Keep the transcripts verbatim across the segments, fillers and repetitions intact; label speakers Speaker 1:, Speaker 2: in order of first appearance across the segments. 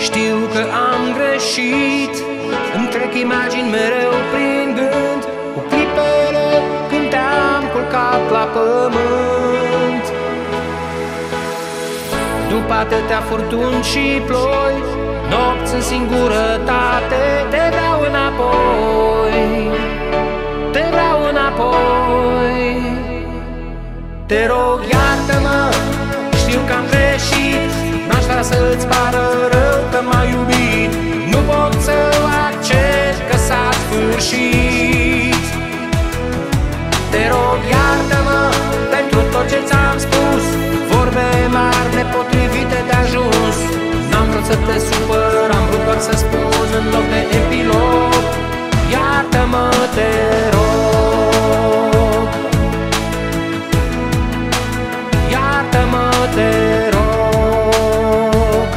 Speaker 1: Știu că am greșit, îmi trec imagini mereu prin gând, cu clipele când te-am culcat la pământ. După atâtea furtuni și ploi, nopți în singurătate, te vreau înapoi, te vreau înapoi. Te rog, iartă-mă, știu că am greșit, n-aș vrea să-ți pară rău că m-ai iubit. Nu pot să accept că s-a sfârșit. Te rog, iartă-mă pentru tot ce ți-am spus, vorbe mari nepotrivite de ajuns. N-am vrut să te supăr, am vrut doar să spun în loc de epilog. Iartă-mă, te rog, iartă-mă, te rog.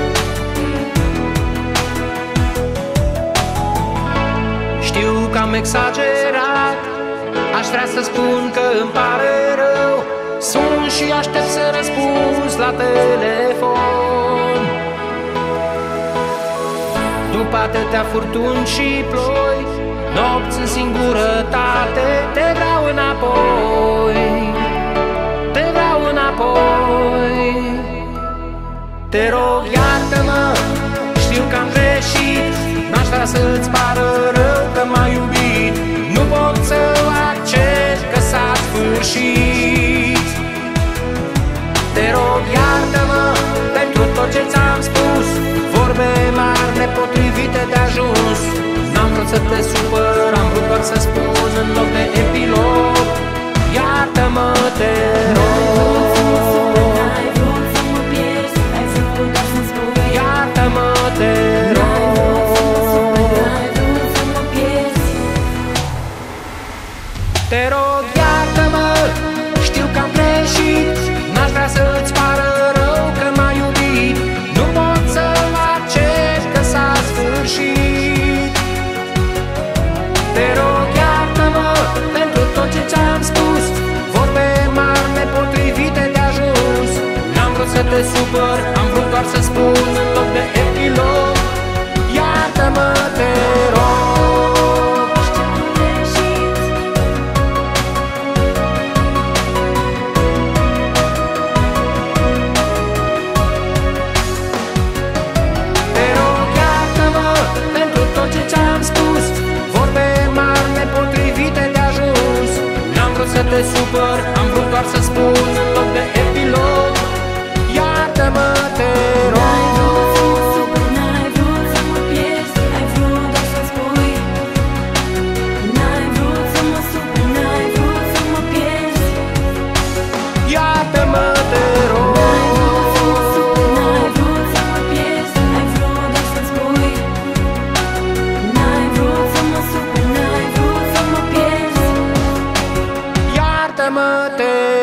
Speaker 1: Știu că am exagerat, aș vrea să spun că îmi pare rău. Sun și aștept să răspunzi la telefon. După atâtea furtuni și ploi, nopți în singurătate, te vreau înapoi, te vreau înapoi. Te rog, iartă-mă, știu că am greșit, n-aș vrea să-ți pară rău că m-ai iubit. Nu pot să accept că s-a sfârșit. Te rog, iartă-mă pentru tot ce ți-am spus, vorbe mari nepotrivite de ajuns. N-am vrut să te supăr, am vrut doar să spun în loc de epilog. Iartă-mă, te rog, iartă-mă, te rog. Te rog, iartă-mă, știu că am greșit, n-aș vrea să-ți pară rău că m-ai iubit. Nu pot să accept că s-a sfârșit. Te rog, iartă-mă pentru tot ce ți-am spus, vorbe mari nepotrivite de ajuns. N-am vrut să te supăr, am vrut doar să spun în loc de epilog. Iartă-mă, te rog. Să te supăr, am vrut doar să spun în loc de epilog. Iartă-mă, te rog.
Speaker 2: N-ai vrut să mă pierzi, ai vrut doar să spui. N-ai vrut să mă supăr, n-ai vrut să mă pierzi.
Speaker 1: Iartă-mă, te rog.
Speaker 2: N-ai vrut să mă pierzi, ai vrut doar să spui. N-ai vrut să mă supăr, n-ai vrut să mă pierzi.
Speaker 1: Iartă-mă, te